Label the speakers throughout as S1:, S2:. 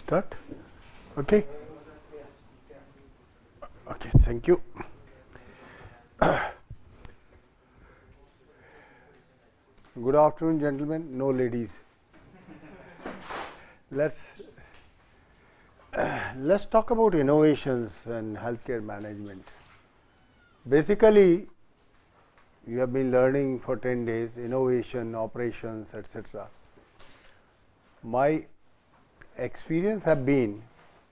S1: start? Okay. Okay, thank you. Good afternoon, gentlemen. No ladies. Let's talk about innovations and healthcare management. Basically, you have been learning for 10 days innovation, operations, etc. My experience have been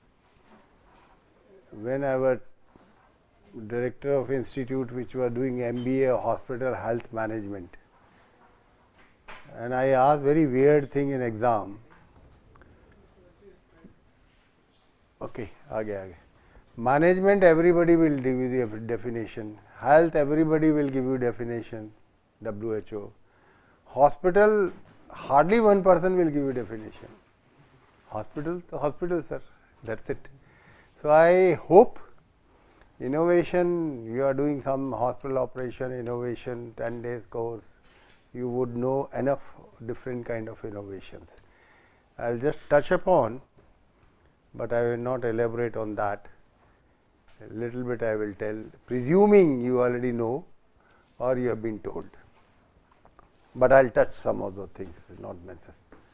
S1: when I was director of institute which were doing MBA hospital health management, and I asked very weird thing in exam. Okay, आगे. Management, everybody will give you the definition. Health, everybody will give you definition. WHO. Hospital, hardly one person will give you definition. Hospital, the hospital, sir. That's it. So I hope innovation, you are doing some hospital operation innovation, 10 days course, you would know enough different kind of innovations. I will just touch upon, but I will not elaborate on that. A little bit I will tell, presuming you already know or you have been told. But I will touch some of those things, not necessary.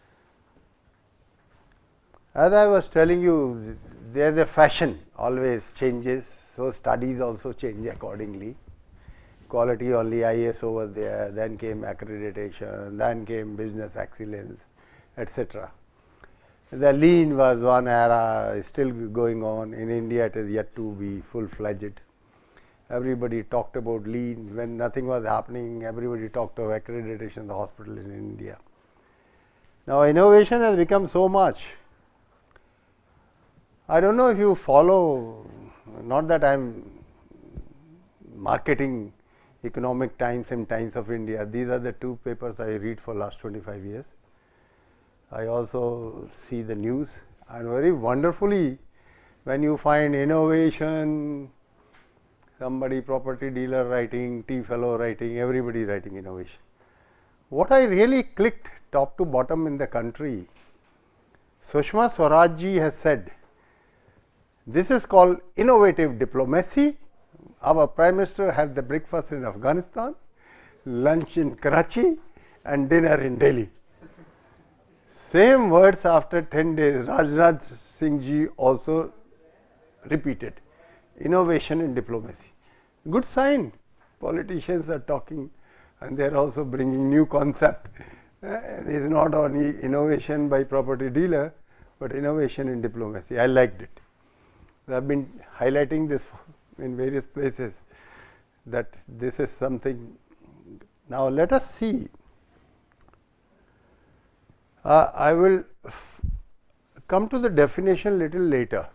S1: As I was telling you, there is a fashion, always changes, so studies also change accordingly. Quality only ISO was there, then came accreditation, then came business excellence, etc. The lean was one era, still going on. In India, it is yet to be full-fledged. Everybody talked about lean. When nothing was happening, everybody talked of accreditation in the hospital in India. Now, innovation has become so much. I don't know if you follow, not that I am marketing Economic Times and Times of India. These are the two papers I read for last 25 years. I also see the news, and very wonderfully when you find innovation, somebody property dealer writing, tea fellow writing, everybody writing innovation. What I really clicked top to bottom in the country, Sushma Swaraj ji has said, this is called innovative diplomacy. Our Prime Minister has the breakfast in Afghanistan, lunch in Karachi and dinner in Delhi. Same words after 10 days, Rajnath Singh ji also repeated, innovation in diplomacy. Good sign, politicians are talking and they are also bringing new concept. It is not only innovation by property dealer, but innovation in diplomacy. I liked it. I have been highlighting this in various places that this is something. Now let us see. I will come to the definition little later.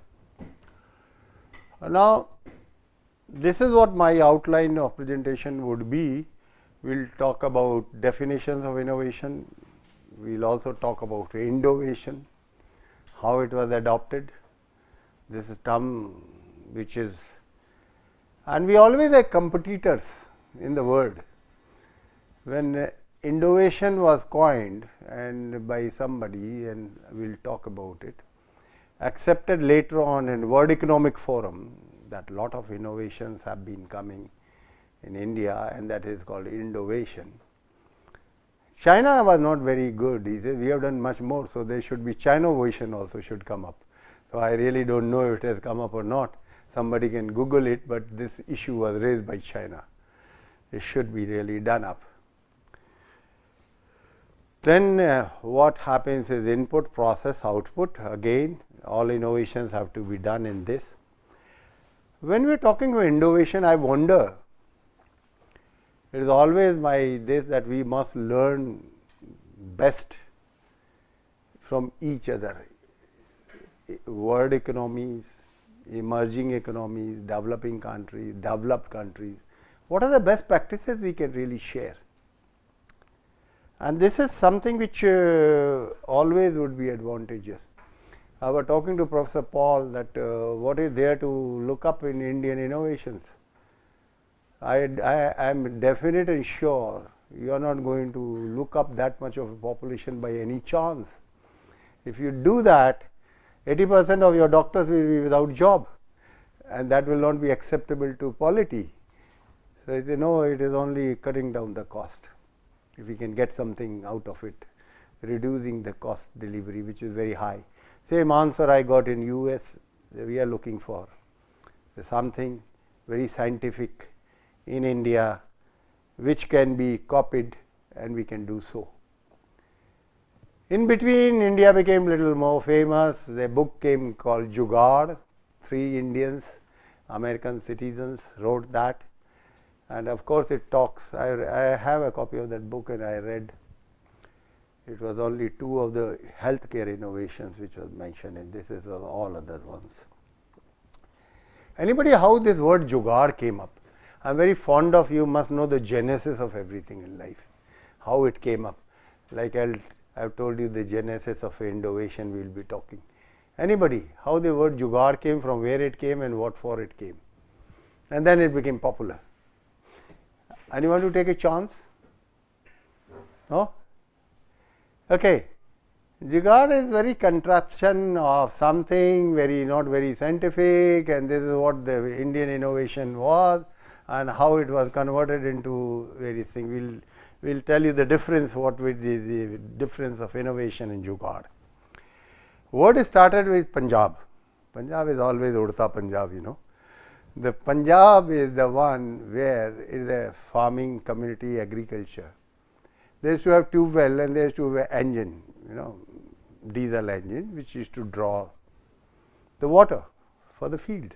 S1: Now, this is what my outline of presentation would be. We will talk about definitions of innovation. We will also talk about innovation, how it was adopted. This is term which is, and we always have competitors in the world. When innovation was coined and by somebody, and we will talk about it, accepted later on in World Economic Forum, that lot of innovations have been coming in India, and that is called innovation. China was not very good. He said, we have done much more, so there should be China-ovation also should come up. So I really don't know if it has come up or not. Somebody can Google it, but this issue was raised by China. It should be really done up. Then what happens is input, process, output. Again, all innovations have to be done in this. When we are talking about innovation, I wonder, it is always this that we must learn best from each other. World economies, emerging economies, developing countries, developed countries. What are the best practices we can really share? And this is something which always would be advantageous. I was talking to Professor Paul that what is there to look up in Indian innovations. I am definite and sure you are not going to look up that much of a population by any chance. If you do that, 80% of your doctors will be without job, and that will not be acceptable to polity. So they know it is only cutting down the cost. If we can get something out of it, reducing the cost delivery, which is very high. Same answer I got in US. We are looking for something very scientific in India, which can be copied, and we can do so. In between, India became a little more famous. The book came called Jugaad. 3 Indians, American citizens, wrote that. And of course, it talks. I have a copy of that book, and I read. It was only 2 of the healthcare innovations which was mentioned, and this is all other ones. Anybody how this word Jugaad came up? I am very fond of, you must know the genesis of everything in life, how it came up. Like I have told you the genesis of innovation, we will be talking. Anybody, how the word Jugaad came, from where it came and what for it came. And then it became popular. Anyone to take a chance? No? Okay. Jugaad is very contraption of something very not very scientific, and this is what the Indian innovation was and how it was converted into various things. We'll tell you the difference, what with the difference of innovation in Jugaad. Word started with Punjab. Punjab is always Udta Punjab, you know. The Punjab is the one where it is a farming community, agriculture. They used to have tube well, and they used to have an engine, you know, diesel engine, which used to draw the water for the field.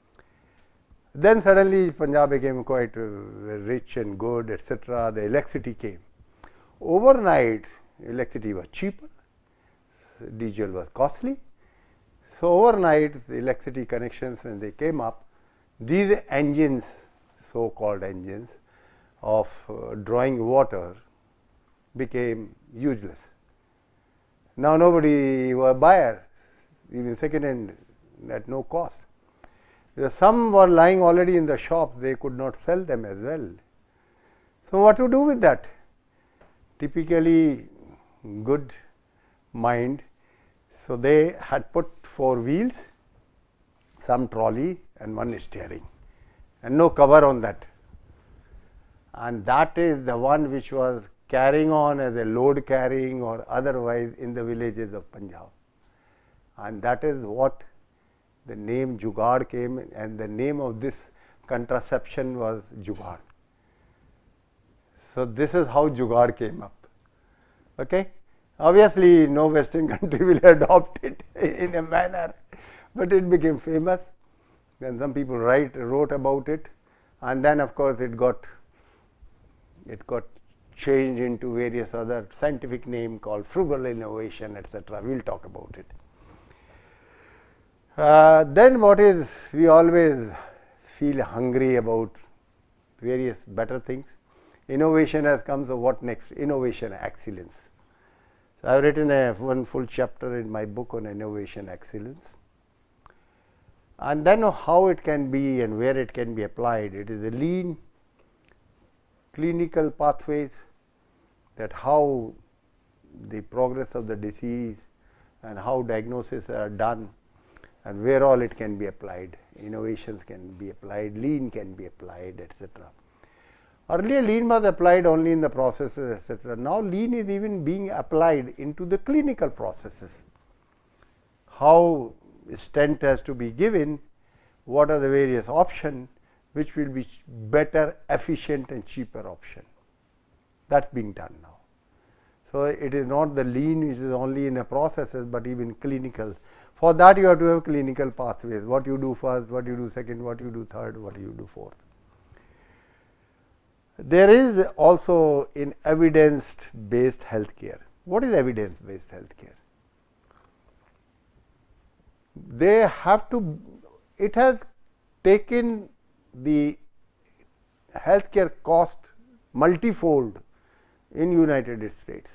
S1: Then suddenly Punjab became quite rich and good, etc. The electricity came. Overnight, electricity was cheaper, diesel was costly. So overnight, the electricity connections, when they came up, these engines, so-called engines of drawing water, became useless. Now nobody was a buyer, even second hand at no cost. Some were lying already in the shop, they could not sell them as well. So what to do with that? Typically good mind. So they had put 4 wheels, some trolley and 1 steering, and no cover on that. And that is the one which was carrying on as a load carrying or otherwise in the villages of Punjab. And that is what the name Jugaad came, and the name of this contraception was Jugaad. So this is how Jugaad came up. Okay? Obviously, no Western country will adopt it in a manner, but it became famous. Then some people wrote about it, and then of course it got changed into various other scientific name called frugal innovation, etc. We will talk about it. Then what is, we always feel hungry about various better things. Innovation has come, so what next? Innovation excellence. So I have written one full chapter in my book on innovation excellence. And then how it can be and where it can be applied. It is a lean clinical pathways, that how the progress of the disease and how diagnoses are done, and where all it can be applied. Innovations can be applied, lean can be applied, etc. Earlier lean was applied only in the processes, etc. Now lean is even being applied into the clinical processes. How stent has to be given, what are the various options, which will be better, efficient and cheaper option. That's being done now. So it is not the lean which is only in the processes, but even clinical. For that you have to have clinical pathways. What you do first, what you do second, what you do third, what you do fourth. There is also in evidence-based healthcare. What is evidence-based healthcare? They have to, it has taken the healthcare cost multifold in United States.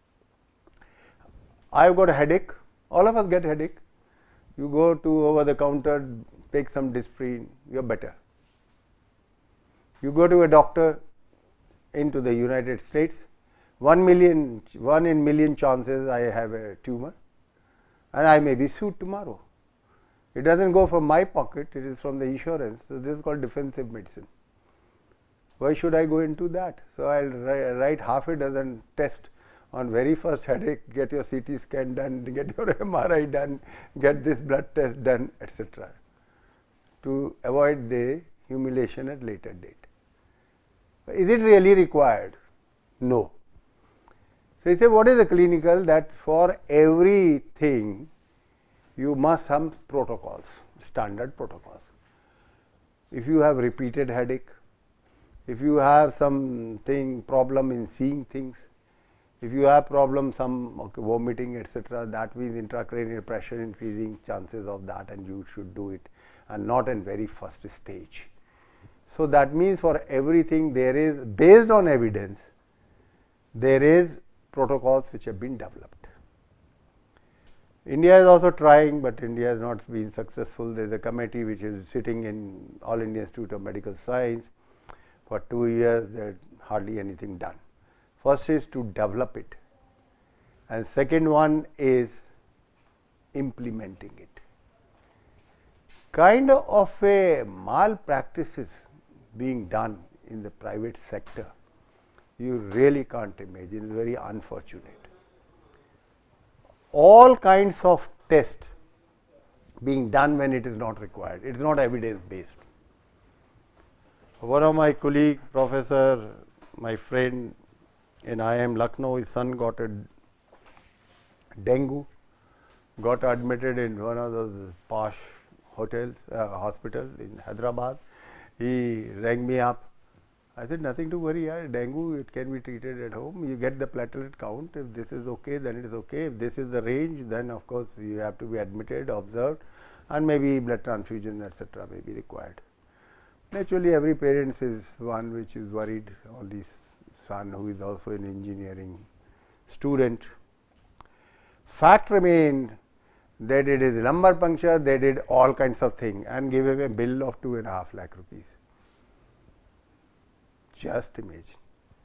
S1: I have got a headache, all of us get headache. You go to over the counter, take some Disprin, you are better. You go to a doctor into the United States, 1 in million chances I have a tumor, and I may be sued tomorrow. It doesn't go from my pocket, it is from the insurance. So, this is called defensive medicine. Why should I go into that? So, I will write half a dozen tests on very first headache, get your CT scan done, get your MRI done, get this blood test done, etc., to avoid the humiliation at later date. Is it really required? No. So, you say what is the clinical? That for everything you must have protocols, standard protocols. If you have repeated headache, if you have something problem in seeing things, if you have problem some vomiting, etc., that means intracranial pressure increasing, chances of that, and you should do it, and not in very first stage. So, that means for everything there is, based on evidence, there is protocols which have been developed. India is also trying, but India has not been successful. There is a committee which is sitting in All India Institute of Medical Science. For 2 years, there is hardly anything done. First is to develop it, and second one is implementing it. Kind of a malpractice is being done in the private sector. You really can't imagine, it's very unfortunate. All kinds of tests being done when it is not required. It is not evidence based. One of my colleague, professor, my friend in IIM Lucknow, his son got a dengue, got admitted in one of those posh hotels, hospitals in Hyderabad. He rang me up. I said, nothing to worry, dengue, it can be treated at home. You get the platelet count. If this is okay, then it is okay. If this is the range, then of course you have to be admitted, observed, and maybe blood transfusion, etc., may be required. Naturally, every parent is one which is worried on his son, who is also an engineering student. Fact remained, they did his lumbar puncture, they did all kinds of things and gave him a bill of 2.5 lakh rupees. Just imagine.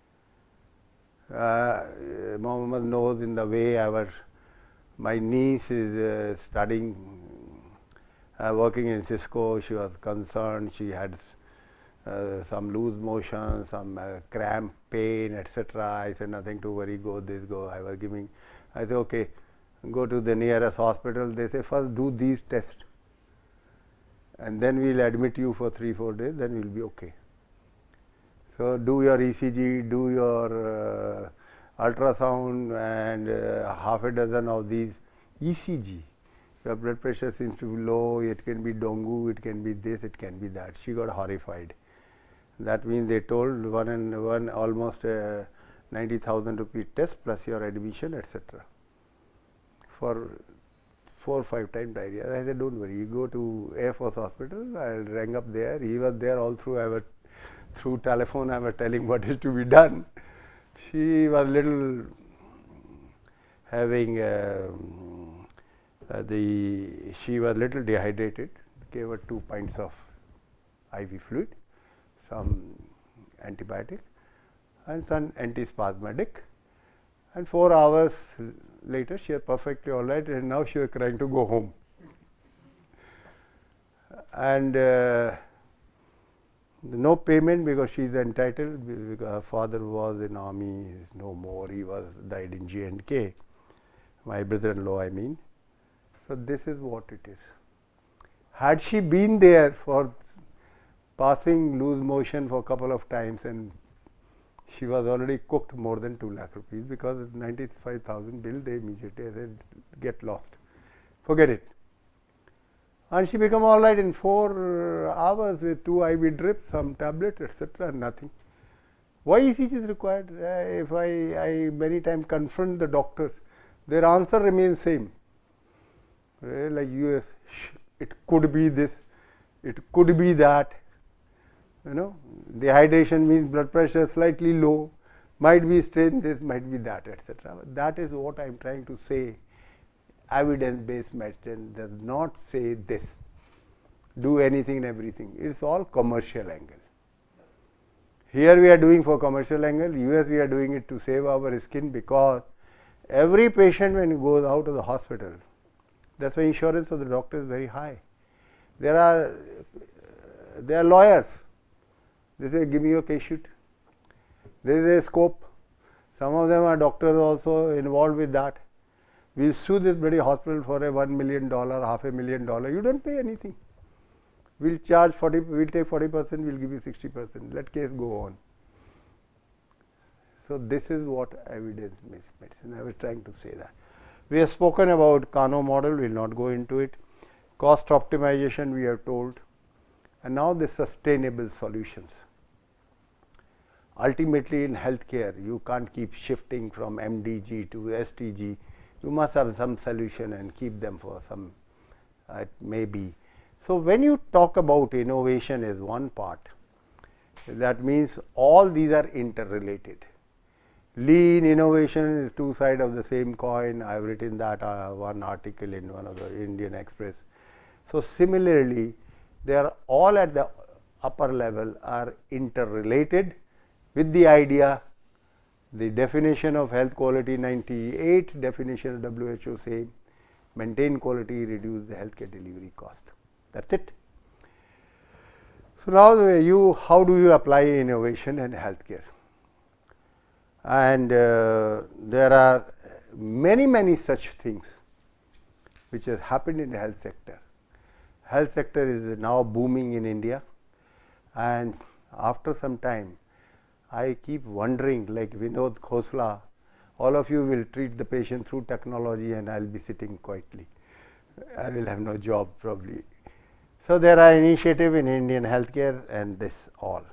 S1: Mohammed knows in the way my niece is studying, working in Cisco. She was concerned, she had some loose motion, some cramp, pain, etc. I said, nothing to worry, go this, go. I said, okay, go to the nearest hospital. They say, first do these tests, and then we will admit you for 3-4 days, then we will be okay. So, do your ECG, do your ultrasound, and half a dozen of these ECG. Your blood pressure seems to be low, it can be dengue, it can be this, it can be that. She got horrified. That means they told one almost 90,000 rupee test plus your admission, etc. for 4 or 5 times diarrhea. I said, don't worry, you go to Air Force Hospital. I rang up there. He was there all through. Through telephone, I was telling what is to be done. She was little having she was little dehydrated. Gave her 2 pints of IV fluid, some antibiotic, and some antispasmodic. And 4 hours later, she was perfectly all right, and now she was trying to go home. And no payment because she is entitled, because her father was in army, he is no more, he died in J&K, my brother-in-law I mean. So, this is what it is. Had she been there for passing loose motion for a couple of times, and she was already cooked more than 2 lakh rupees, because 95,000 bill, they immediately said, get lost, forget it. And she became all right in 4 hours with 2 IV drips, some tablet, etc., nothing. Why ECG is required? If I many times confront the doctors, their answer remains same. Like US, it could be this, it could be that. You know, dehydration means blood pressure slightly low, might be strain this, might be that, etc. That is what I am trying to say. Evidence-based medicine does not say this, do anything and everything. It is all commercial angle. Here we are doing for commercial angle, US we are doing it to save our skin, because every patient when he goes out of the hospital, That's why insurance of the doctor is very high. There are lawyers. They say, give me your case sheet. There is a scope. Some of them are doctors also involved with that. We sue this bloody hospital for a $1 million, $500,000. You don't pay anything. We'll charge 40. We'll take 40%. We'll give you 60%. Let case go on. So this is what evidence-based medicine. I was trying to say that. We have spoken about Kano model. We will not go into it. Cost optimization we have told, and now the sustainable solutions. Ultimately in healthcare, you can't keep shifting from MDG to SDG. You must have some solution and keep them for some, maybe. So when you talk about innovation as one part, that means all these are interrelated. Lean innovation is two sides of the same coin. I have written that one article in one of the Indian Express. So similarly, they are all at the upper level are interrelated with the idea, the definition of health quality 98, definition of WHO same, maintain quality, reduce the healthcare delivery cost. That's it. So now how do you apply innovation in healthcare? And there are many such things which has happened in the health sector. Health sector is now booming in India, and after some time I keep wondering, like Vinod Khosla, all of you will treat the patient through technology and I will be sitting quietly. I will have no job probably. So there are initiatives in Indian healthcare and this all.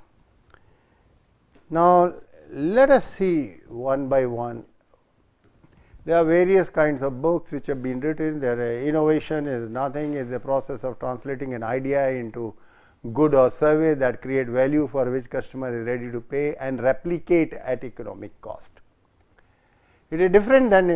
S1: Now let us see one by one. There are various kinds of books which have been written. Innovation is nothing, is the process of translating an idea into good or service that create value for which customer is ready to pay and replicate at economic cost. It is different than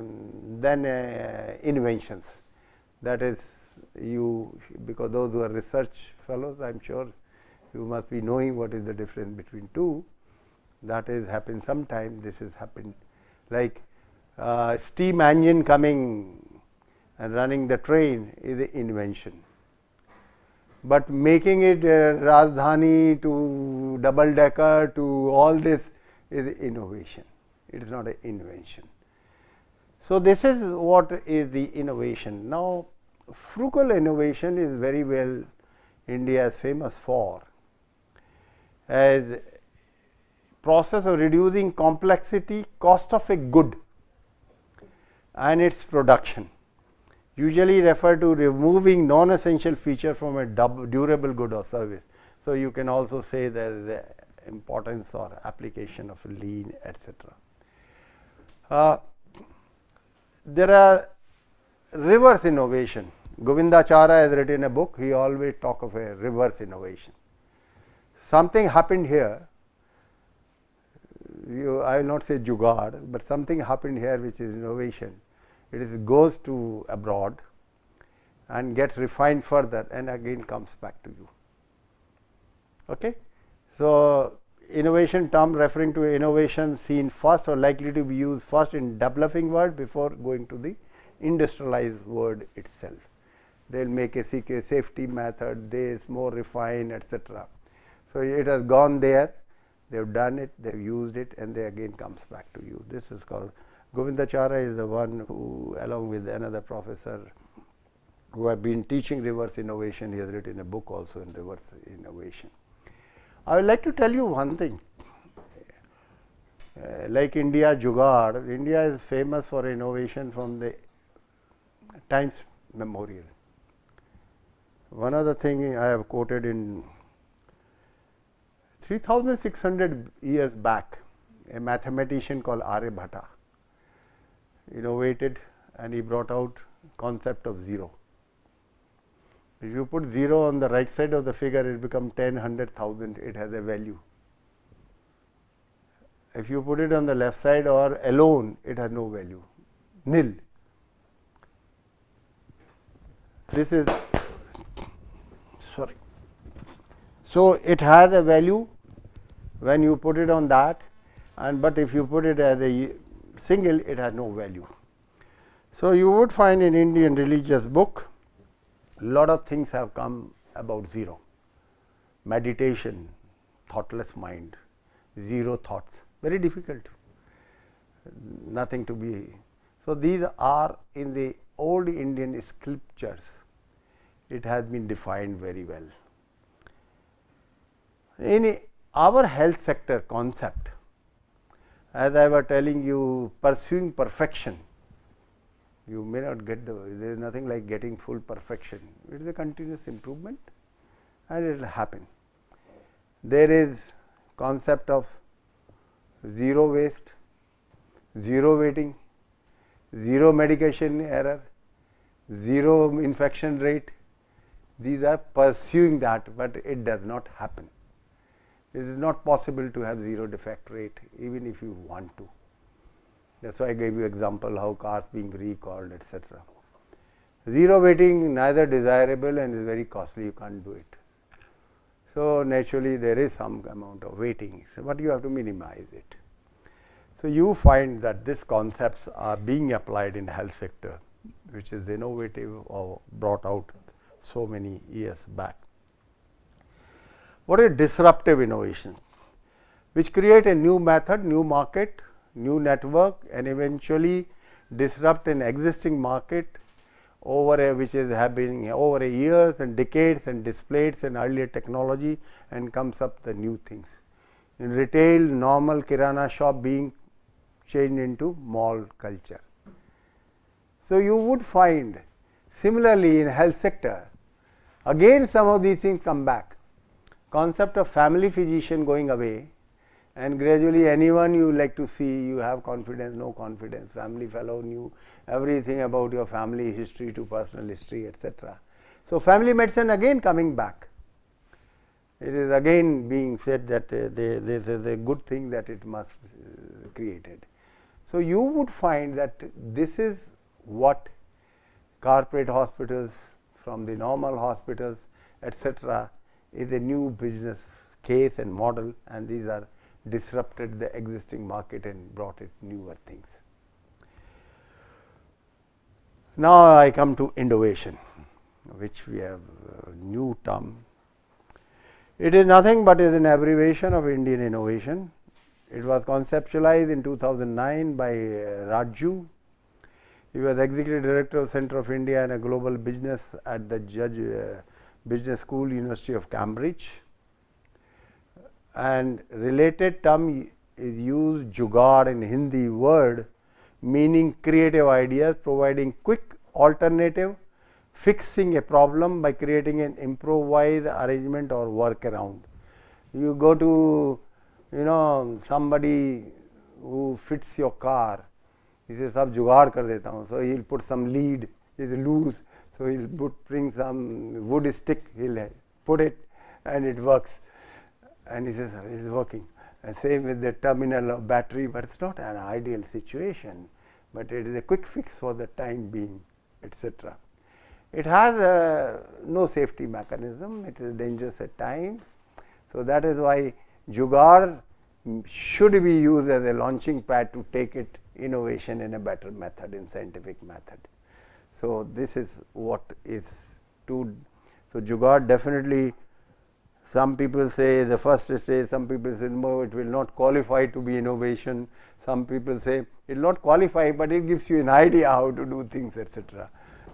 S1: inventions. That is, because those who are research fellows, I am sure you must be knowing what is the difference between two. That is happened sometime. This has happened like steam engine coming and running the train is an invention. But making it Rajdhani to double decker to all this is innovation. It is not an invention. So this is what is the innovation. Now frugal innovation is very well India is famous for, as process of reducing complexity, cost of a good and its production, usually refer to removing non-essential feature from a durable good or service. So you can also say there is the importance or application of lean, etc. There are reverse innovation. Govindacharya has written a book. He always talk of a reverse innovation. Something happened here. I will not say jugaad, but something happened here which is innovation. It goes to abroad and gets refined further and again comes back to you. Okay? So innovation term referring to innovation seen first or likely to be used first in developing world before going to the industrialized world itself. They will make a safety method, this more refined, etc. So it has gone there. They have done it, they have used it, and they again comes back to you. This is called Govindacharya is the one who, along with another professor who have been teaching reverse innovation, he has written a book also in reverse innovation. I would like to tell you one thing. Like India Jugaad, India is famous for innovation from the times memorial. One of the things I have quoted in 3600 years back, a mathematician called Aryabhata innovated and he brought out concept of zero. If you put 0 on the right side of the figure, it becomes 10, 100,000, it has a value. If you put it on the left side or alone, it has no value, nil. This is, sorry. So it has a value when you put it on that, but if you put it as a single, it has no value. So, you would find in Indian religious book, lot of things have come about zero. Meditation, thoughtless mind, zero thoughts, very difficult, nothing to be. So, these are in the old Indian scriptures, it has been defined very well. In our health sector concept, as I was telling you, pursuing perfection, you may not get there is nothing like getting full perfection, it is a continuous improvement and it will happen. There is concept of zero waste, zero waiting, zero medication error, zero infection rate. These are pursuing that, but it does not happen. It is not possible to have zero defect rate even if you want to. That is why I gave you example how cars being recalled, etc. Zero waiting neither desirable and is very costly, you can't do it. So, naturally there is some amount of waiting, but you have to minimize it. So, you find that these concepts are being applied in health sector, which is innovative or brought out so many years back. What is disruptive innovation? Which create a new method, new market, new network and eventually disrupt an existing market over which is happening over years and decades and displays an earlier technology and comes up the new things. In retail, normal kirana shop being changed into mall culture. So, you would find similarly in health sector, again some of these things come back. Concept of family physician going away and gradually anyone you like to see, you have confidence, no confidence, family fellow knew everything about your family history to personal history, etc. So, family medicine again coming back. It is again being said that this is a good thing that it must created. So, you would find that this is what corporate hospitals from the normal hospitals, etc. is a new business case and model, and these are disrupted the existing market and brought it newer things. Now, I come to innovation, which we have a new term. It is nothing but is an abbreviation of Indian innovation. It was conceptualized in 2009 by Raju. He was Executive Director of Centre of India and a Global Business at the Judge Business School, University of Cambridge. And related term is used jugaad in Hindi word meaning creative ideas, providing quick alternative, fixing a problem by creating an improvised arrangement or workaround. You go to somebody who fits your car, he says sab jugaad kar deta hu, so he will put some lead, it is loose, so he will bring some wood stick, he will put it and it works, and he says it is working. And same with the terminal of battery, but it is not an ideal situation, but it is a quick fix for the time being, etc. It has no safety mechanism, it is dangerous at times. So, that is why jugaad should be used as a launching pad to take it innovation in a better method, in scientific method. So, this is what is to. So, jugaad definitely, some people say the first stage, some people say no, it will not qualify to be innovation, some people say it will not qualify, but it gives you an idea how to do things, etc.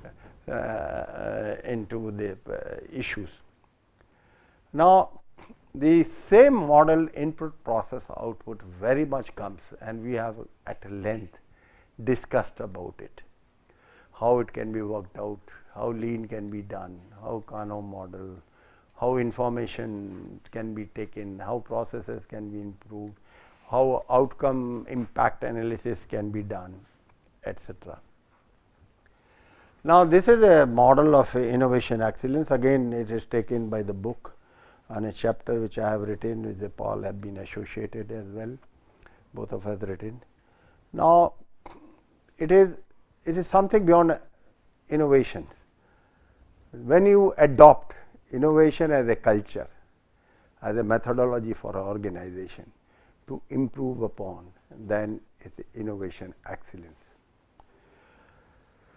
S1: Into the issues. Now, the same model input process output very much comes, and we have at length discussed about it, how it can be worked out, how lean can be done, how Kano model, how information can be taken, how processes can be improved, how outcome impact analysis can be done, etc. Now, this is a model of innovation excellence. Again, it is taken by the book on a chapter which I have written, with Paul have been associated as well, both of us written. Now, it is something beyond innovation. When you adopt innovation as a culture, as a methodology for an organization to improve upon, then it is innovation excellence.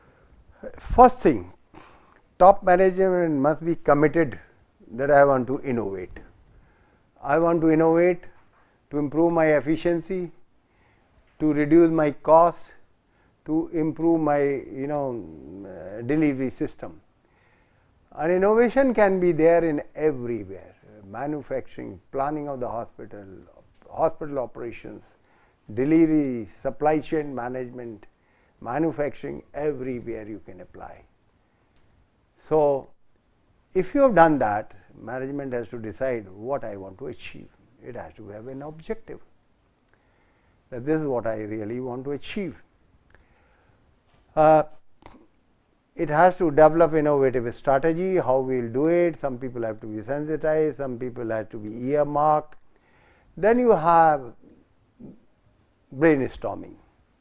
S1: first thing, top management must be committed that I want to innovate. I want to innovate to improve my efficiency, to reduce my cost, to improve my delivery system. And innovation can be there in everywhere: manufacturing, planning of the hospital, hospital operations, delivery, supply chain management, manufacturing, everywhere you can apply. So, if you have done that, management has to decide what I want to achieve. It has to have an objective, that this is what I really want to achieve. It has to develop innovative strategy, how we will do it. Some people have to be sensitized, some people have to be earmarked. Then you have brainstorming,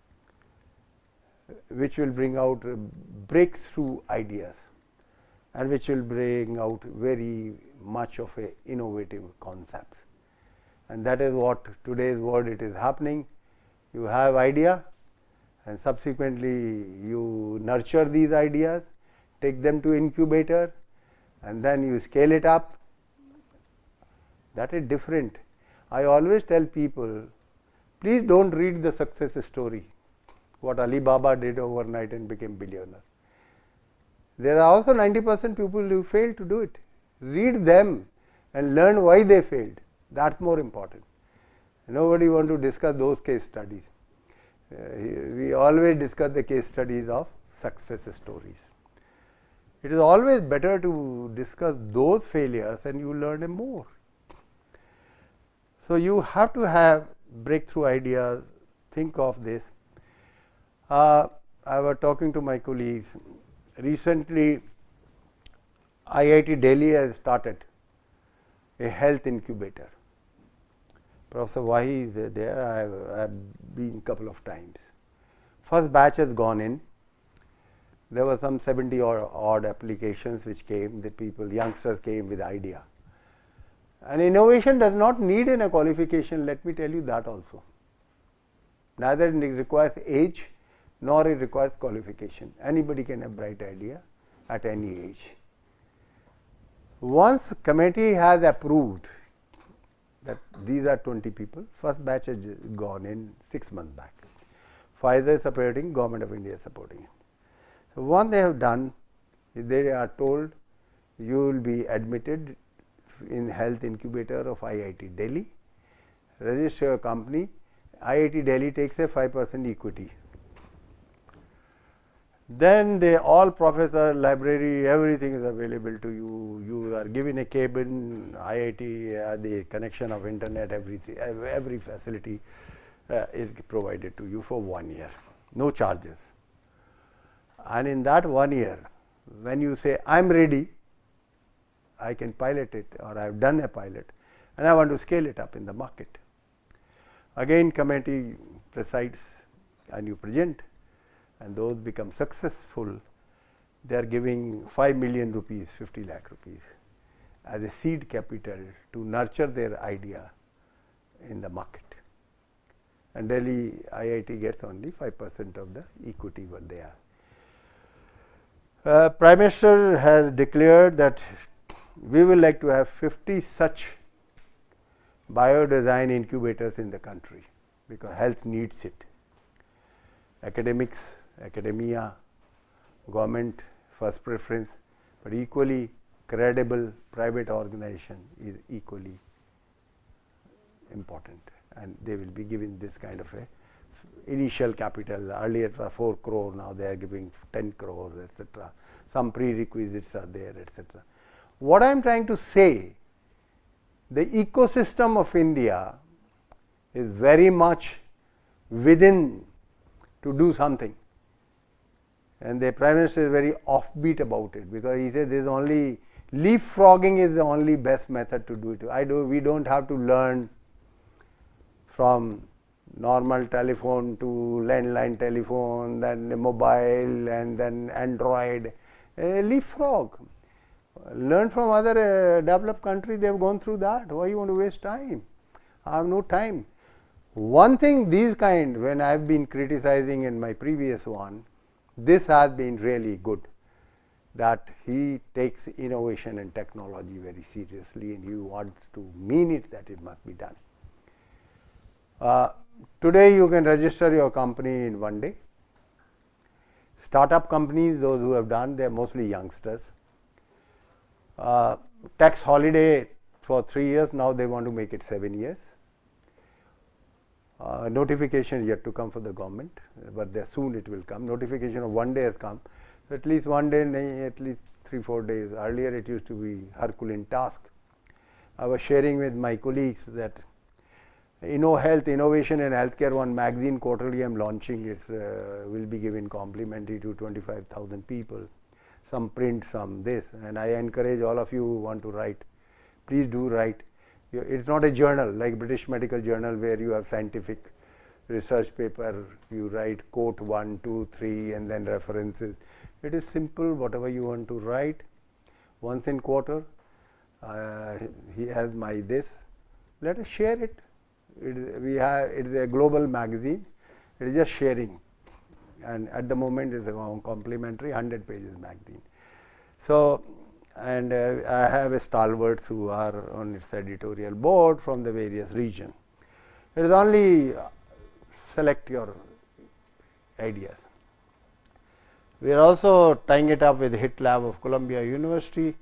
S1: which will bring out breakthrough ideas and which will bring out very much of a innovative concepts. And that is what today's world it is happening. You have idea, and subsequently you nurture these ideas, take them to incubator, and then you scale it up. That is different. I always tell people, please don't read the success story, what Alibaba did overnight and became billionaire. There are also 90% people who failed to do it. Read them and learn why they failed. That's more important. Nobody wants to discuss those case studies. We always discuss the case studies of success stories. It is always better to discuss those failures and you learn more. So, you have to have breakthrough ideas. Think of this. I was talking to my colleagues. Recently, IIT Delhi has started a health incubator. Professor Wahi is there. I have been a couple of times. First batch has gone in. There were some 70 or odd applications which came. The people, youngsters came with idea. And innovation does not need a qualification. Let me tell you that also. Neither it requires age nor it requires qualification. Anybody can have bright idea at any age. Once committee has approved that these are 20 people, first batch has gone in 6 months back. Pfizer is supporting, Government of India is supporting it. So, what they have done is they are told you will be admitted in health incubator of IIT Delhi, register your company. IIT Delhi takes a 5% equity. Then they all professor, library, everything is available to you. You are given a cabin, IIT, the connection of internet, everything, every facility is provided to you for 1 year, no charges. And in that 1 year, when you say, I am ready, I can pilot it, or I have done a pilot, and I want to scale it up in the market. Again, committee presides and you present, and those become successful. They are giving 5 million rupees, 50 lakh rupees as a seed capital to nurture their idea in the market. And Delhi IIT gets only 5% of the equity what they are. Prime Minister has declared that we will like to have 50 such biodesign incubators in the country, because health needs it. Academics, academia, government first preference, but equally credible private organization is equally important, and they will be given this kind of a initial capital. Earlier it was 4 crore, now they are giving 10 crores, etc. Some prerequisites are there, etc. What I am trying to say, the ecosystem of India is very much within to do something, and the Prime Minister is very offbeat about it, because he says there is only leapfrogging is the only best method to do it. We don't have to learn from normal telephone to landline telephone, then mobile, and then Android. Leapfrog. Learn from other developed countries, they have gone through that. Why you want to waste time? I have no time. One thing, these kind, when I have been criticizing in my previous one, this has been really good, that he takes innovation and technology very seriously, and he wants to mean it that it must be done. Today you can register your company in one day. Startup companies, those who have done, they are mostly youngsters. Tax holiday for 3 years, now they want to make it 7 years. Notification yet to come for the government, but soon it will come. Notification of 1 day has come. So at least 1 day, at least 3-4 days. Earlier it used to be Herculean task. I was sharing with my colleagues that InnoHealth, Innovation and Healthcare, one magazine quarterly I am launching. It will be given complimentary to 25,000 people. Some print, some this, and I encourage all of you who want to write, please do write. It's not a journal like British Medical Journal where you have scientific research paper, you write quote 1, 2, 3 and then references. It is simple, whatever you want to write, once in quarter. He has my this, let us share it. It is a global magazine, it is just sharing, and at the moment it is a complimentary 100 pages magazine. So, and I have a stalwarts who are on its editorial board from the various regions. It is only select your ideas. We are also tying it up with HIT Lab of Columbia University.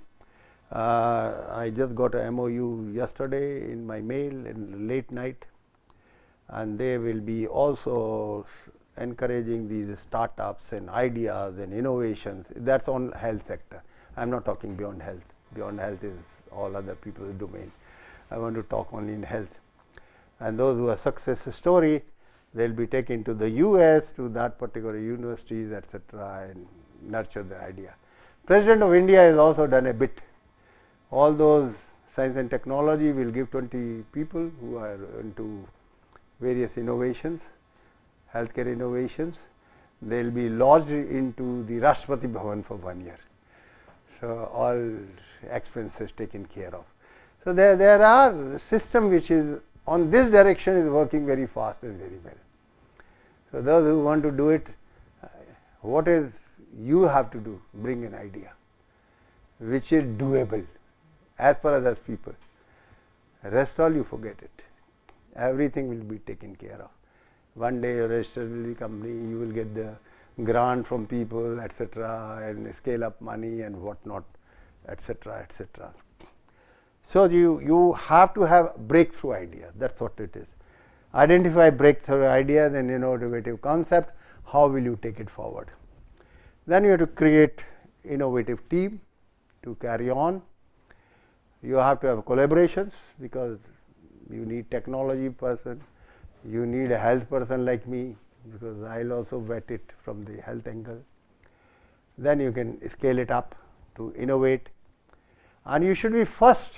S1: I just got a MOU yesterday in my mail in late night, and they will be also encouraging these startups and ideas and innovations. That's on health sector. I am not talking beyond health. Beyond health is all other people's domain. I want to talk only in health. And those who are success story, they will be taken to the US, to that particular universities, etc., and nurture the idea. President of India has also done a bit. All those science and technology will give 20 people who are into various innovations, healthcare innovations. They will be lodged into the Rashtrapati Bhavan for 1 year. So all expenses taken care of. So there are system which is on this direction is working very fast and very well. So those who want to do it, what is you have to do? Bring an idea which is doable as per others people. Rest all you forget it. Everything will be taken care of. One day your registered will be company, you will get the grant from people, etc., and scale up money and whatnot, etc., etc. So you have to have breakthrough ideas. That's what it is. Identify breakthrough ideas and innovative concept. How will you take it forward? Then you have to create innovative team to carry on. You have to have collaborations because you need technology person, you need a health person like me because I will also vet it from the health angle. Then you can scale it up to innovate, and you should be first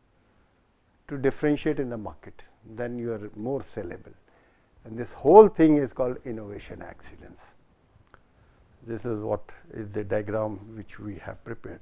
S1: to differentiate in the market, then you are more sellable. And this whole thing is called innovation excellence. This is what is the diagram which we have prepared.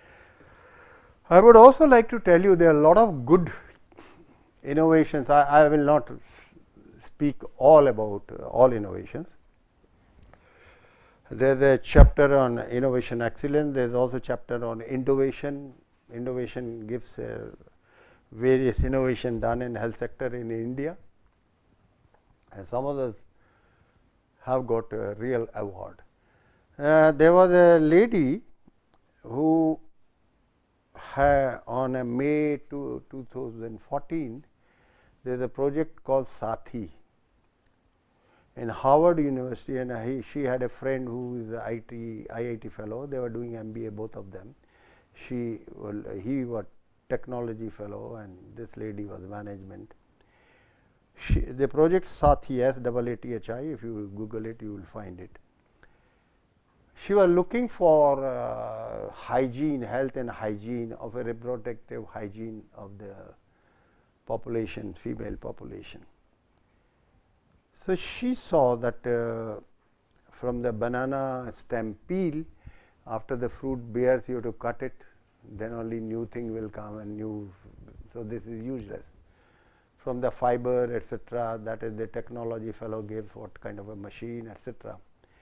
S1: I would also like to tell you there are a lot of good innovations. I will not speak all about all innovations. There is a chapter on innovation excellence. There is also a chapter on innovation. Innovation gives various innovation done in health sector in India, and some others have got a real award. There was a lady who had on a May 2014, there is a project called Sathi in Harvard University, and she had a friend who is an IIT fellow. They were doing MBA, both of them. He was technology fellow and this lady was management. The project Sathi, SAATHI, if you Google it, you will find it. She was looking for hygiene, health and hygiene of a reproductive hygiene of the population, female population. So she saw that from the banana stem peel, after the fruit bears, you have to cut it, then only new thing will come and new. So this is useless. From the fiber, etc., that is the technology fellow gives what kind of a machine, etc.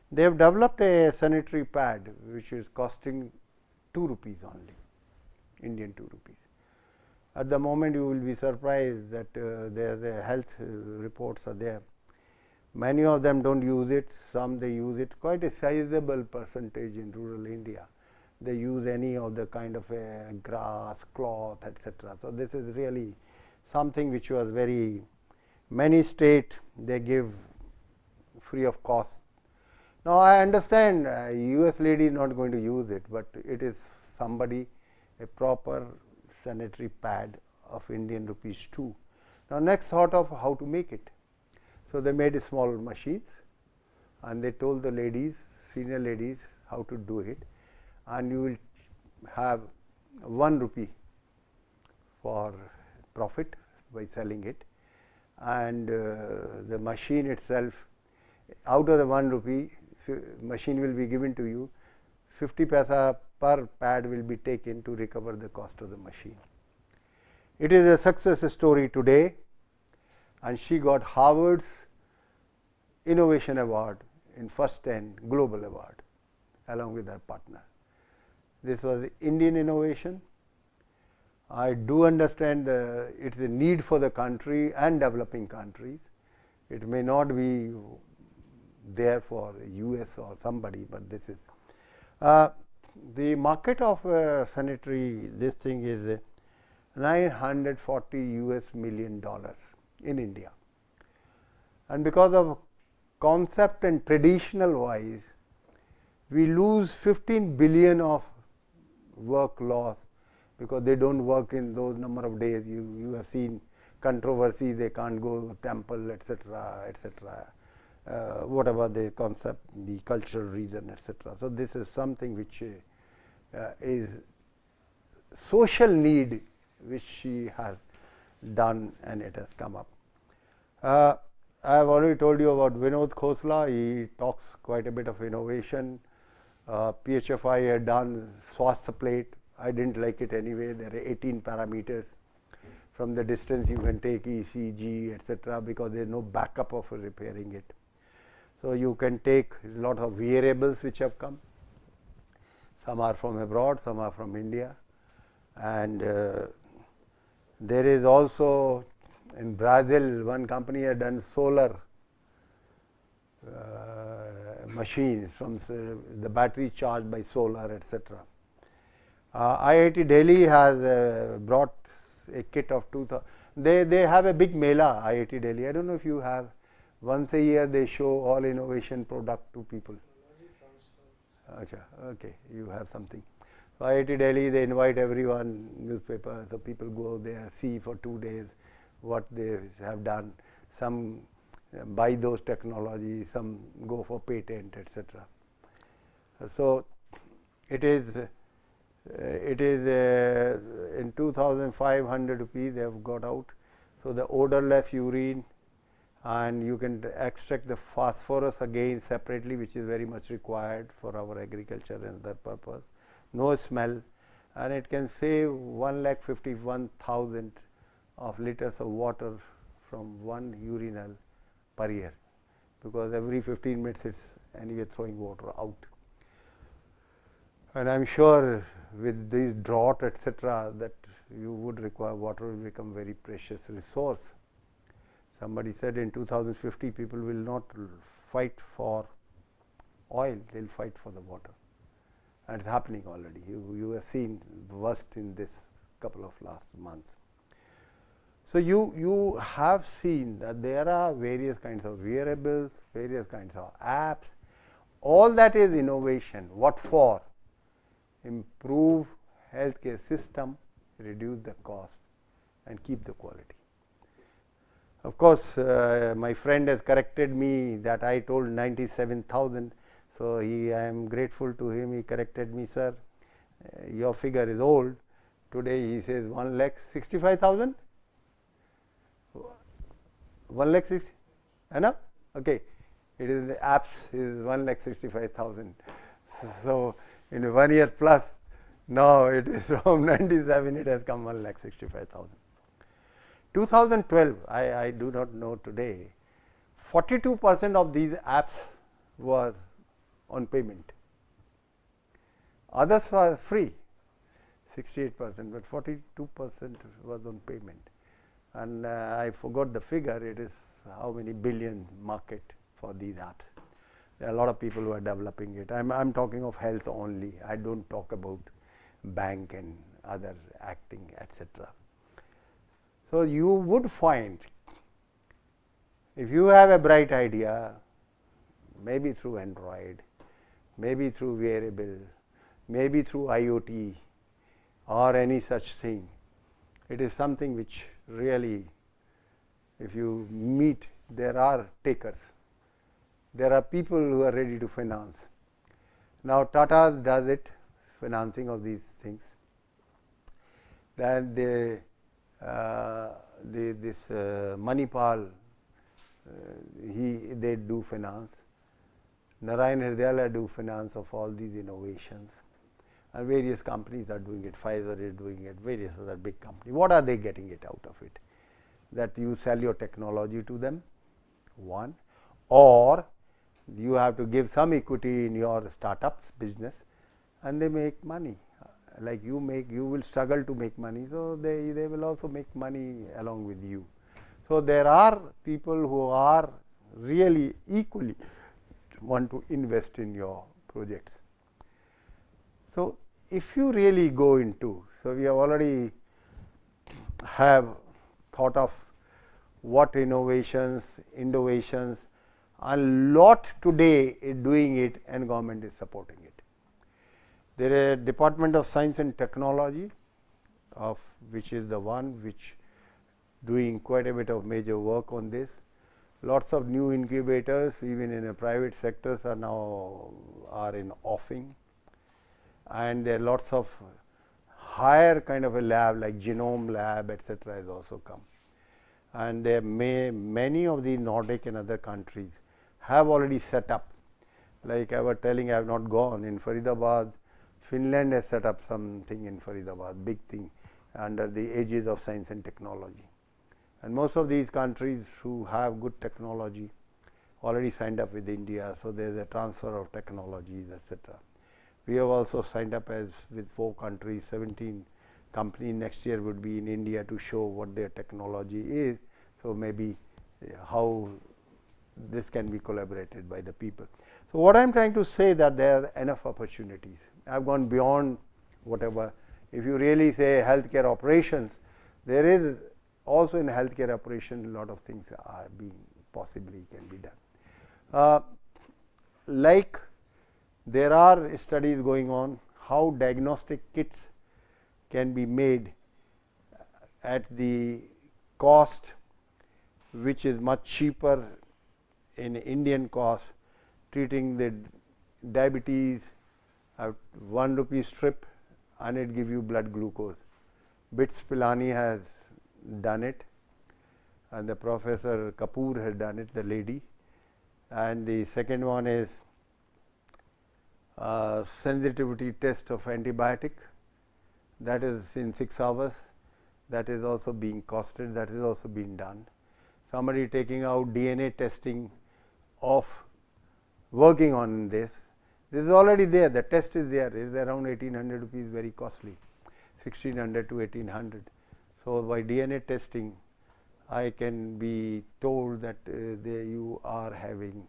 S1: They have developed a sanitary pad which is costing 2 rupees only, Indian 2 rupees. At the moment you will be surprised that the health reports are there. Many of them don't use it, some they use it, quite a sizable percentage in rural India. They use any of the kind of grass, cloth, etc. So, this is really something which was very, many state they give free of cost. Now, I understand US lady is not going to use it, but it is somebody, a proper sanitary pad of Indian rupees 2. Now, next thought of how to make it. So, they made small machines and they told the ladies, senior ladies, how to do it, and you will have 1 rupee for profit by selling it, and the machine itself, out of the 1 rupee, machine will be given to you, 50 paisa per pad will be taken to recover the cost of the machine. It is a success story today, and she got Harvard's Innovation Award in first 10 global award along with her partner. This was Indian innovation. I do understand it is a need for the country and developing countries. It may not be there for US or somebody, but this is the market of sanitary, this thing is $940 million in India, and because of concept and traditional wise, we lose 15 billion of work loss, because they don't work in those number of days. You have seen controversy, they can't go temple, etc., etc., whatever the concept, the cultural reason, etc. So, this is something which is social need which she has done, and it has come up. I have already told you about Vinod Khosla. He talks quite a bit of innovation. PHFI had done Swasthya plate. I didn't like it anyway. There are 18 parameters. From the distance you can take ECG, etc., because there is no backup of repairing it. So, you can take a lot of variables which have come. Some are from abroad, some are from India, and there is also in Brazil, one company had done solar machines from the battery charged by solar, etc. IIT Delhi has brought a kit of 2000. They have a big mela, IIT Delhi. I don't know if you have. Once a year they show all innovation product to people. Achha, okay, you have something. So, IIT Delhi, they invite everyone, newspaper, so people go there, see for 2 days what they have done. Some buy those technologies, some go for patent, etc. So, it is in 2,500 rupees they have got out. So, the odorless urine, and you can extract the phosphorus again separately, which is very much required for our agriculture and other purpose. No smell, and it can save 1,51,000 of liters of water from one urinal per year, because every 15 minutes it's anyway throwing water out. And I am sure with this drought, etc., that you would require water will become very precious resource. Somebody said in 2050 people will not fight for oil, they will fight for the water, and it's happening already. You have seen the worst in this couple of last months. So, you have seen that there are various kinds of wearables, various kinds of apps, all that is innovation. What for? Improve healthcare system, reduce the cost and keep the quality. Of course, my friend has corrected me that I told 97,000. So, I am grateful to him, he corrected me, sir, your figure is old. Today he says 1,65,000. 1,60,000 enough? Okay, it is the apps is 1,65,000. So, in 1 year plus, now it is from 97 it has come 1,65,000. 2012, I do not know today, 42% of these apps was on payment. Others were free, 68%, but 42% was on payment. And I forgot the figure, it is how many billion market for these apps. There are a lot of people who are developing it. I'm talking of health only. I don't talk about bank and other acting, etc. So you would find, if you have a bright idea, maybe through Android, maybe through wearable, maybe through IoT or any such thing, it is something which really, if you meet, there are takers. There are people who are ready to finance. Now Tata does it, financing of these things. Then this Manipal, they do finance. Narayan Hrudayalaya do finance of all these innovations, and various companies are doing it. Pfizer is doing it, various other big companies. What are they getting it out of it? That you sell your technology to them, one, or you have to give some equity in your startups business, and they make money. Like you will struggle to make money, so they will also make money along with you. So there are people who are really equally want to invest in your projects. So if you really go into, so we have already have thought of what innovations, a lot today is doing it, and government is supporting it. There is a Department of Science and Technology, of which is the one which doing quite a bit of major work on this. Lots of new incubators, even in the private sectors, are now in offing, and there are lots of higher kind of a lab like genome lab, etc., has also come. And there many of the Nordic and other countries have already set up. Like I was telling, I have not gone in Faridabad. Finland has set up something in Faridabad, big thing, under the aegis of science and technology. And most of these countries who have good technology already signed up with India, so there is a transfer of technologies, etc. We have also signed up as with 4 countries, 17 companies next year would be in India to show what their technology is. So maybe how this can be collaborated by the people. So what I am trying to say, that there are enough opportunities. I have gone beyond whatever. If you really say healthcare operations, there is also in healthcare operation a lot of things are being possibly can be done. Like there are studies going on how diagnostic kits can be made at the cost which is much cheaper in Indian cost, treating the diabetes at 1 rupee strip, and it give you blood glucose. BITS Pilani has done it, and the Professor Kapoor has done it, the lady. And the second one is sensitivity test of antibiotic, that is in 6 hours, that is also being costed, that is also being done. Somebody taking out DNA testing of working on this. This is already there, the test is there, it is around 1800 rupees, very costly, 1600 to 1800. So by DNA testing, I can be told that you are having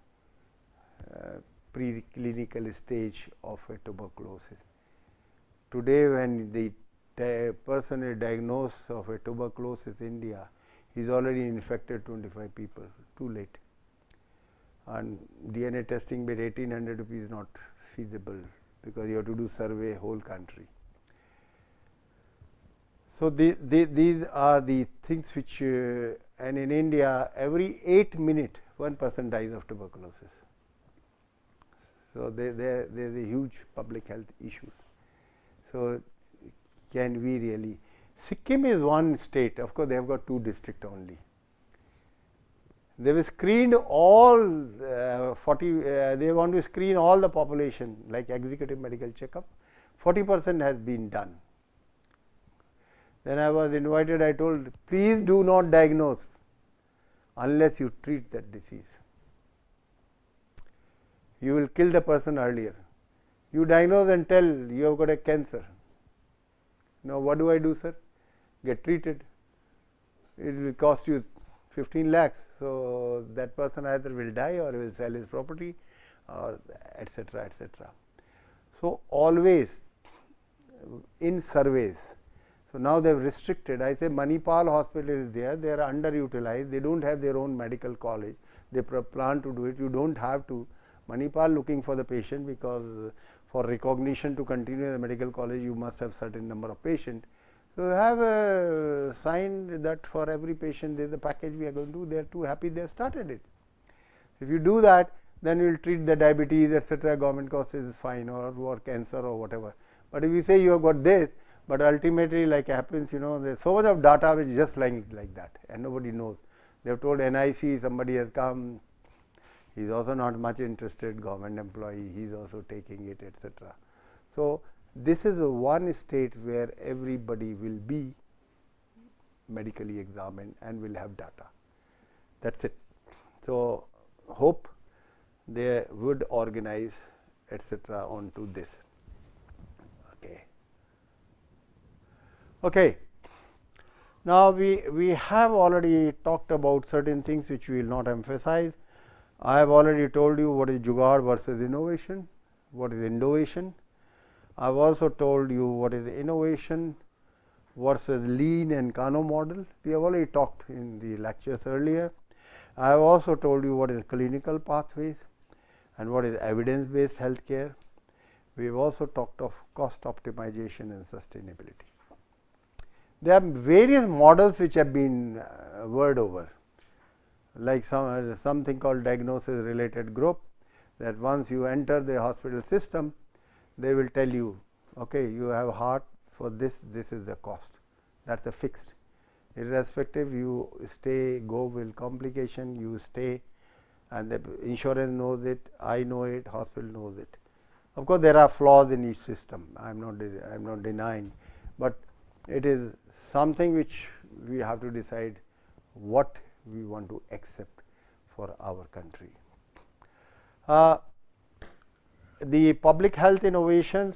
S1: preclinical stage of a tuberculosis. Today, when the person is diagnosed of a tuberculosis in India, he is already infected 25 people, too late. And DNA testing with 1800 rupees is not feasible, because you have to do survey whole country. So these are the things which, and in India, every 8 minutes, 1 person dies of tuberculosis. So there is a huge public health issues. So can we really? Sikkim is one state. Of course, they have got 2 districts only. They have screened all 40. They want to screen all the population, like executive medical checkup. 40% has been done. Then I was invited. I told, please do not diagnose unless you treat that disease. you will kill the person earlier. You diagnose and tell you have got a cancer. Now what do I do, sir? Get treated. It will cost you 15 lakhs. So that person either will die or will sell his property, or etc. etc. So always in surveys. So now they have restricted. I say Manipal hospital is there. They are underutilized. They don't have their own medical college. They plan to do it. You don't have to. Manipal looking for the patient, because for recognition to continue the medical college, you must have certain number of patients. So have a sign that for every patient there is a package we are going to do. They are too happy they have started it. If you do that, then you will treat the diabetes, etc. Government cost is fine, or cancer or whatever. But if you say you have got this, but ultimately, like happens, there is so much of data which is just lying like that, and nobody knows. They have told NIC, somebody has come, he is also not much interested, government employee, he is also taking it, etc. So this is one state where everybody will be medically examined and will have data. That's it. So hope they would organize, etc. onto this. Okay. Now we have already talked about certain things which we will not emphasize. I have already told you what is Jugaad versus innovation, what is innovation. I have also told you what is innovation versus lean and Kano model. We have already talked in the lectures earlier. I have also told you what is clinical pathways and what is evidence based healthcare. We have also talked of cost optimization and sustainability. There are various models which have been word over, like something called diagnosis related group, that once you enter the hospital system, they will tell you, okay, you have heart for this, this is the cost. That's a fixed. Irrespective, you stay, go with complication, you stay, and the insurance knows it, I know it, hospital knows it. Of course, there are flaws in each system. I am not denying, but it is something which we have to decide what we want to accept for our country. The public health innovations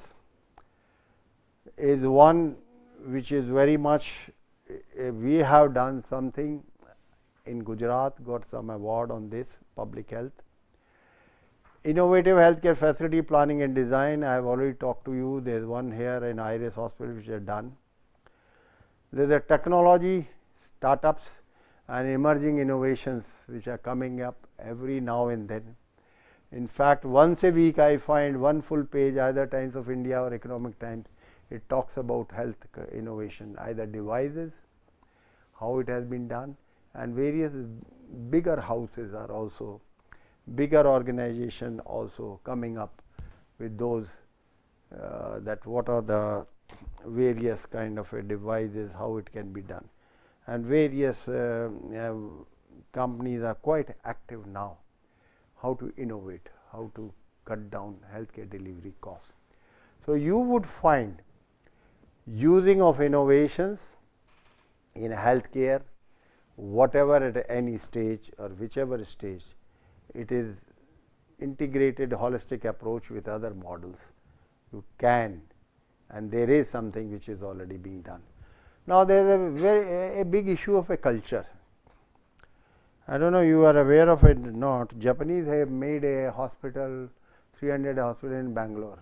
S1: is one which is very much, we have done something in Gujarat, got some award on this public health. Innovative healthcare facility planning and design, I have already talked to you. There is one here in Iris Hospital which is done. There is a technology, startups and emerging innovations which are coming up every now and then. In fact, once a week I find one full page, either Times of India or Economic Times, it talks about health innovation, either devices, how it has been done, and various bigger houses are also, bigger organization also coming up with those that what are the various kind of devices, how it can be done, and various companies are quite active now, how to innovate, how to cut down healthcare delivery costs. So you would find using of innovations in healthcare, whatever at any stage or whichever stage, it is integrated holistic approach with other models. You can, and there is something which is already being done. Now there is a big issue of a culture. I don't know you are aware of it or not. Japanese have made a hospital, 300 hospital in Bangalore.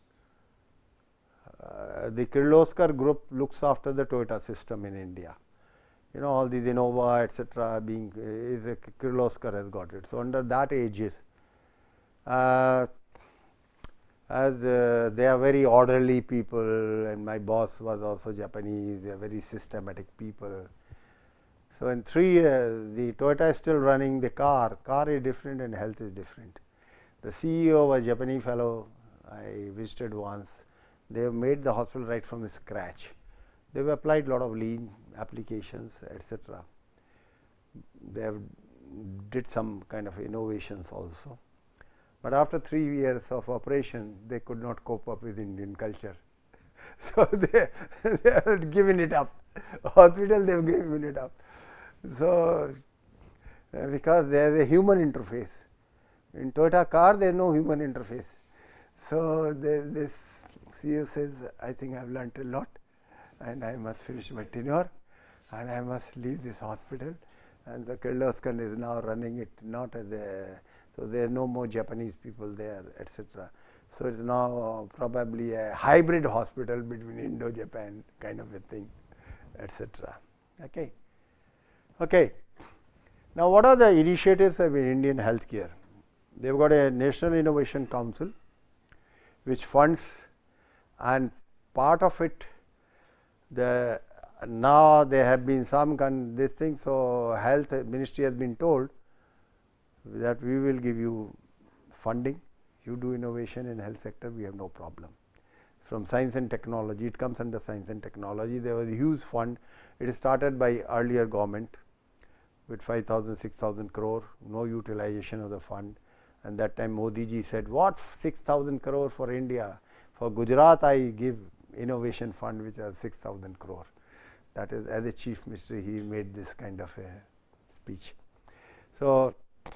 S1: The Kirloskar group looks after the Toyota system in India. You know, all these Innova, etc. being Kirloskar has got it. So under that aegis, as they are very orderly people, and my boss was also Japanese, they are very systematic people. So in 3 years, the Toyota is still running the car. Car is different and health is different. The CEO was a Japanese fellow. I visited once. They have made the hospital right from the scratch. They have applied a lot of lean applications, etc. They have did some kind of innovations also. But after 3 years of operation, they could not cope up with Indian culture. So they have given it up. Hospital, they have given it up. So because there is a human interface, In Toyota car, there is no human interface. So this CEO says, I think I have learnt a lot, and I must finish my tenure, and I must leave this hospital. And the Kirloskar is now running it not as a, so there are no more Japanese people there, etc. So it's now probably a hybrid hospital between Indo-Japan kind of a thing, etc. Okay. Okay. Now, what are the initiatives of Indian healthcare? They've got a National Innovation Council, which funds, and part of it, now there have been some this thing. So Health Ministry has been told that we will give you funding. You do innovation in health sector, we have no problem. From science and technology, it comes under science and technology. There was a huge fund. It is started by earlier government with 5,000, 6,000 crore, no utilization of the fund. And that time Modi ji said, what 6,000 crore for India? For Gujarat, I give innovation fund which are 6,000 crore. That is, as a chief minister, he made this kind of a speech. So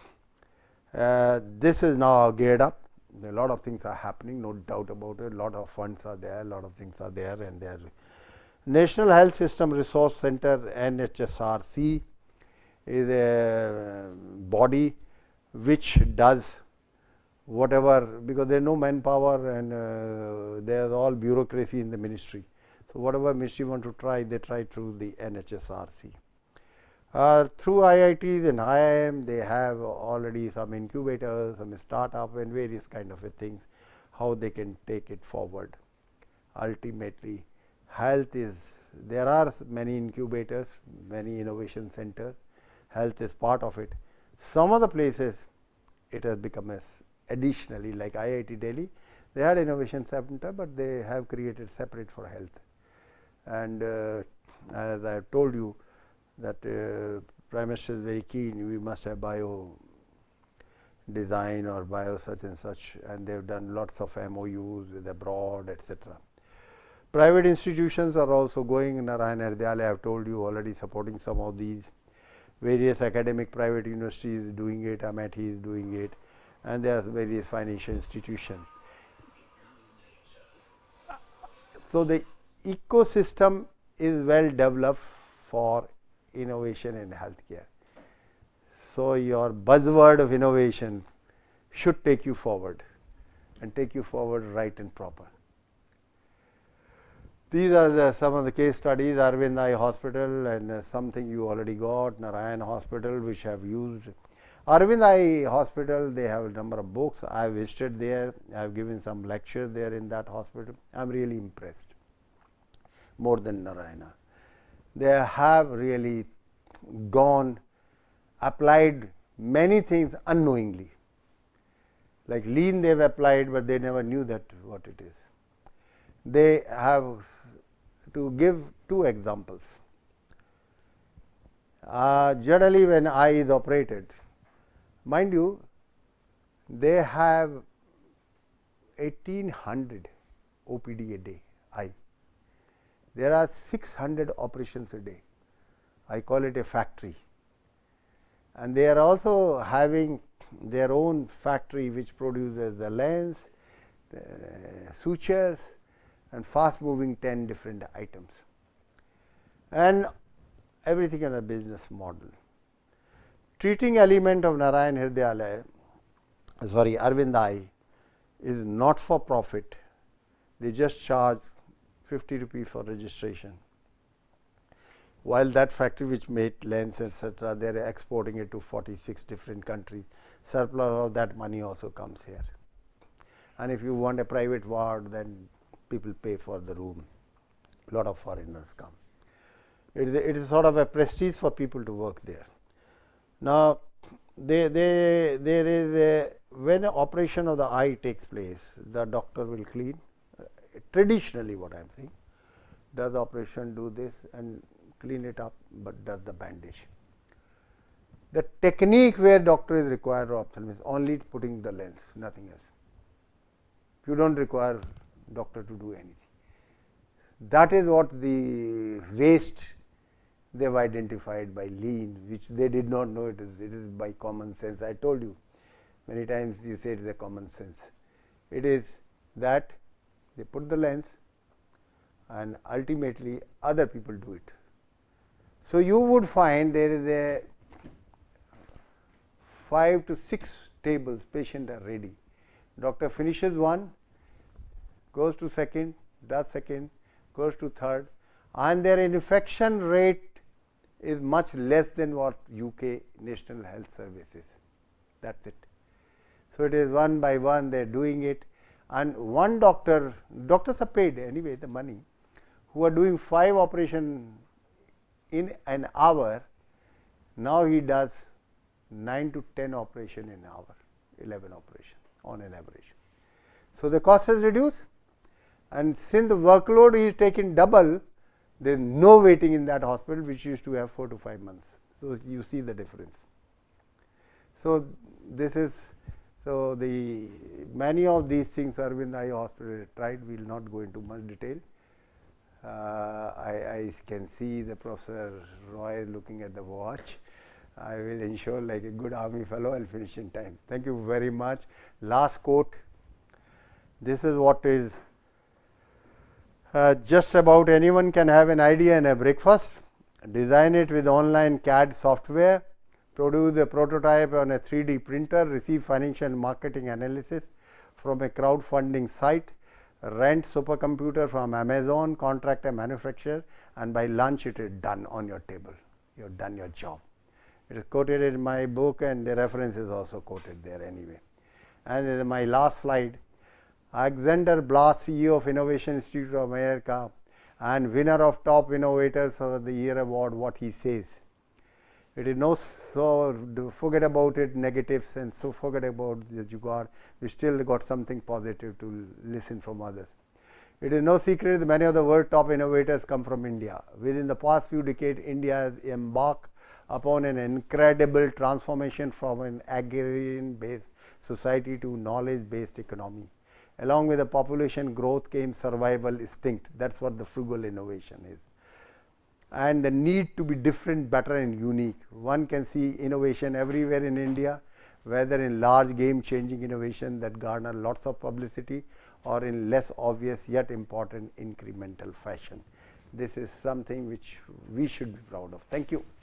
S1: this is now geared up. A lot of things are happening, no doubt about it. A lot of funds are there, a lot of things are there, and there. National Health System Resource Center, NHSRC, is a body which does whatever, because there is no manpower and there is all bureaucracy in the ministry. So whatever ministry want to try, they try through the NHSRC. Through IITs and IIM, they have already some incubators, some startup and various kind of things, how they can take it forward. Ultimately, health is, there are many incubators, many innovation centers, health is part of it. Some of the places it has become as additionally, like IIT Delhi, they had innovation center, but they have created separate for health. And as I have told you, that Prime Minister is very keen, we must have bio design or bio such and such, and they have done lots of MOUs with abroad, etc. Private institutions are also going. Narayana Hrudayalaya, I have told you, already supporting some of these. Various academic private universities doing it, Amity is doing it, and there are various financial institutions. So the ecosystem is well developed for innovation in healthcare. So your buzzword of innovation should take you forward, and take you forward right and proper. These are some of the case studies. Arvind Eye Hospital, and something you already got, Narayan Hospital, which have used. Arvind Eye Hospital, they have a number of books. I have visited there, I have given some lectures there in that hospital. I am really impressed, more than Narayana. They have really gone, applied many things unknowingly. Like lean they have applied, but they never knew that what it is. They have, to give two examples. Generally when eye is operated, mind you, they have 1800 OPD a day, eye. There are 600 operations a day. I call it a factory. And they are also having their own factory which produces the lens, the sutures, and fast moving 10 different items, and everything in a business model. Treating element of Narayana Hrudayalaya, sorry, Arvind Eye, is not for profit. They just charge 50 rupees for registration. While that factory which made lens, etc., they are exporting it to 46 different countries. Surplus of that money also comes here. And if you want a private ward, then people pay for the room. A lot of foreigners come. It is sort of a prestige for people to work there. Now, there is a, when an operation of the eye takes place, the doctor will clean. Traditionally, what I am saying, does the operation, do this and clean it up, but does the bandage. The technique where doctor is required or ophthalmologist is only putting the lens, nothing else. You don't require doctor to do anything. That is what the waste they have identified by lean, which they did not know it is by common sense. I told you, Many times you say it is a common sense. It is that they put the lens and ultimately other people do it. So, you would find there is a 5 to 6 tables, patient are ready. Doctor finishes one, goes to second, does second, goes to third, and their infection rate is much less than what UK National Health Service is. That is it. So, it is one by one they are doing it, and one doctors are paid anyway the money, who are doing 5 operations in an hour. Now, he does 9 to 10 operations in an hour, 11 operations on an average. So, the cost is reduced, and since the workload is taken double, there is no waiting in that hospital, which used to have 4 to 5 months. So, you see the difference. So, this is the many of these things Aravind Eye Hospital tried. We will not go into much detail. I can see the Professor Roy looking at the watch. I will ensure, like a good army fellow, I will finish in time. Thank you very much. Last quote. This is what is just about anyone can have an idea and a breakfast. Design it with online CAD software. Produce a prototype on a 3D printer. Receive financial marketing analysis from a crowdfunding site. Rent supercomputer from Amazon. Contract a manufacturer, and by lunch it is done on your table. You have done your job. It is quoted in my book, and the reference is also quoted there anyway. And my last slide, Alexander Blas, CEO of Innovation Institute of America and winner of Top Innovators of the Year award, what he says. It is no, so forget about it negatives, and so forget about the jugaad. We still got something positive to listen from others. It is no secret that many of the world's top innovators come from India. Within the past few decades, India has embarked upon an incredible transformation from an agrarian-based society to knowledge-based economy. Along with the population growth came survival instinct. That is what the frugal innovation is. And the need to be different, better and unique. One can see innovation everywhere in India, whether in large game-changing innovation that garner lots of publicity, or in less obvious yet important incremental fashion. This is something which we should be proud of. Thank you.